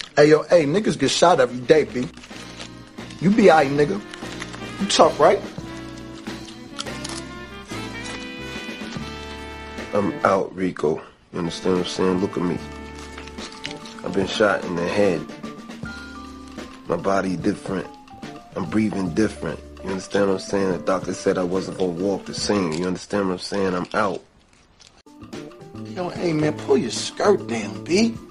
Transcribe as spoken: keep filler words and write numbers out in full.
Hey, yo, hey, niggas get shot every day, B. You be alright, nigga. You tough, right? I'm out, Rico. You understand what I'm saying? Look at me. I've been shot in the head. My body different. I'm breathing different. You understand what I'm saying? The doctor said I wasn't gonna walk the same. You understand what I'm saying? I'm out. Yo, hey, man, pull your skirt down, B.